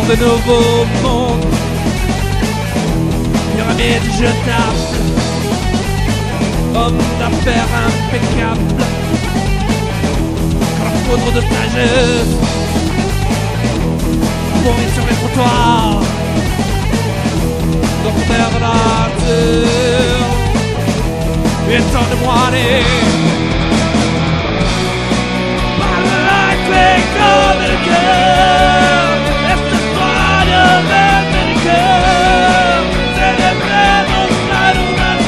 de nouveaux mondes, pyramide jetable, homme d'affaires impeccable, la poudre de sagesse, pourri sur les trottoirs, docteur de nature, étant de moiner. Les corps de cœur, laisse-toi de mettre le cœur, c'est le blême au stade où on a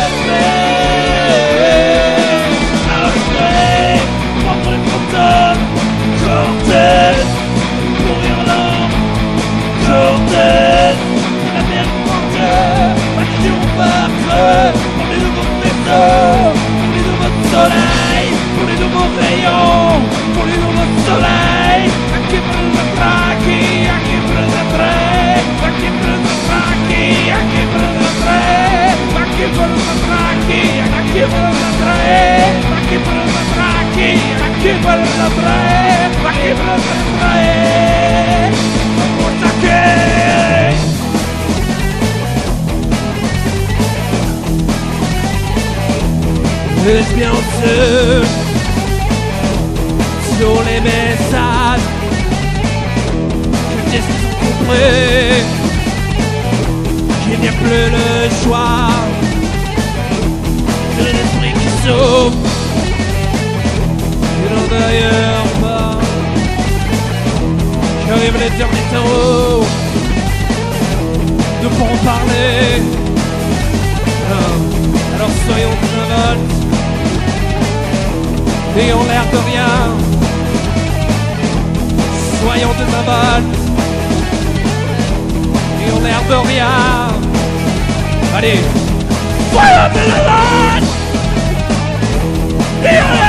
arrêtez, prendre les fantômes, Cortez, courir l'homme, Cortez, la mienne portée, la question part, pour les nouveaux vaisseaux, pour les nouveaux soleils, pour les nouveaux rayons, pour les nouveaux soleil, a chi prende fracchi, a chi prende tre, a chi prende fracchi, a chi prende tre, a chi prende fracchi, a chi prende tre, a chi prende fracchi, a chi prende tre, a chi prende tre, forza che l'espiance sur les messages, je teste sans compris, j'ai bien plus le choix, de l'esprit qui souffle, et non d'ailleurs pas, j'arrive les derniers temps, nous pourrons parler, alors soyons très ayons l'air de rien, soyons des involtes, ayons l'air de rien. Allez, soyons des involtes, ayons l'air